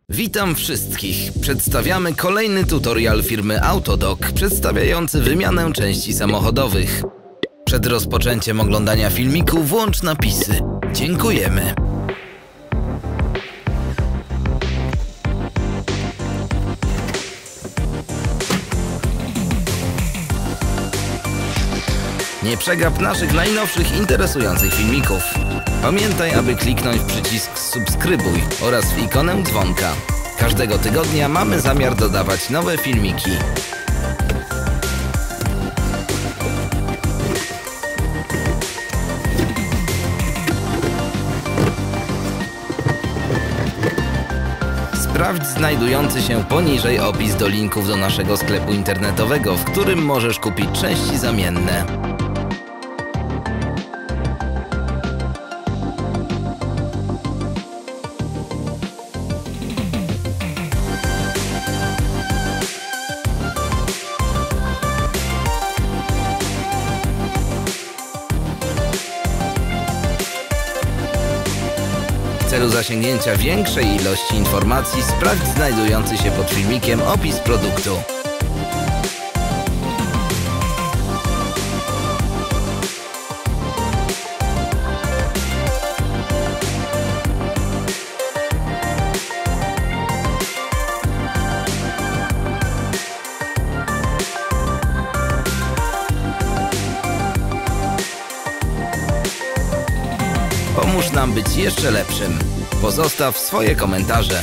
Witam wszystkich. Przedstawiamy kolejny tutorial firmy Autodoc przedstawiający wymianę części samochodowych. Przed rozpoczęciem oglądania filmiku włącz napisy. Dziękujemy. Nie przegap naszych najnowszych interesujących filmików. Pamiętaj, aby kliknąć w przycisk subskrybuj oraz w ikonę dzwonka. Każdego tygodnia mamy zamiar dodawać nowe filmiki. Sprawdź znajdujący się poniżej opis do linków do naszego sklepu internetowego, w którym możesz kupić części zamienne. W celu zasięgnięcia większej ilości informacji sprawdź znajdujący się pod filmikiem opis produktu. Pomóż nam być jeszcze lepszym. Pozostaw swoje komentarze.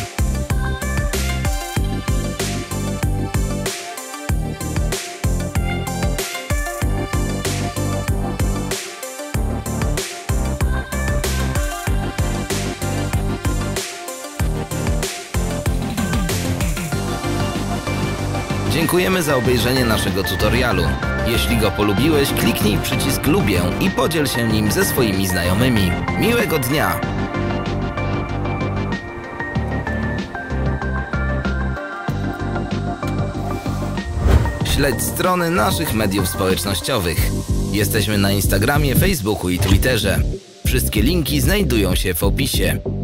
Dziękujemy za obejrzenie naszego tutorialu. Jeśli go polubiłeś, kliknij w przycisk lubię i podziel się nim ze swoimi znajomymi. Miłego dnia! Śledź strony naszych mediów społecznościowych. Jesteśmy na Instagramie, Facebooku i Twitterze. Wszystkie linki znajdują się w opisie.